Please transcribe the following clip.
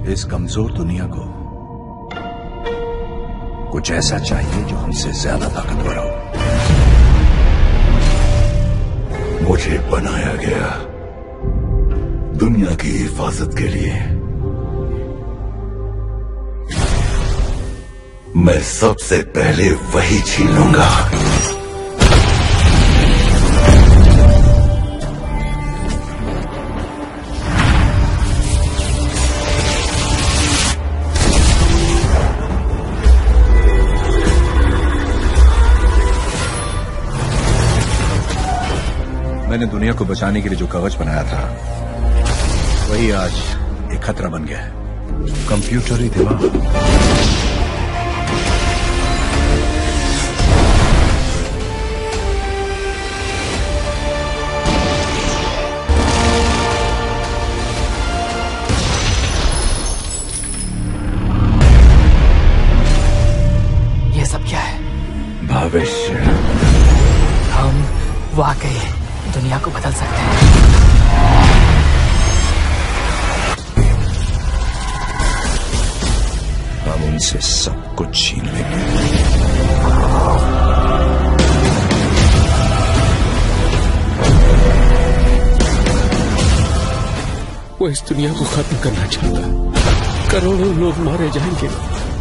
इस कमजोर दुनिया को कुछ ऐसा चाहिए जो हमसे ज्यादा ताकतवर हो। मुझे बनाया गया दुनिया की हिफाजत के लिए। मैं सबसे पहले वही छीन लूंगा। मैंने दुनिया को बचाने के लिए जो कवच बनाया था वही आज एक खतरा बन गया है। कंप्यूटरी दिमाग। ये सब क्या है? भविष्य। हम वाकई दुनिया को बदल सकते हैं। हम उनसे सब कुछ छीन लेंगे। वो इस दुनिया को खत्म करना चाहता है। करोड़ों लोग मारे जाएंगे।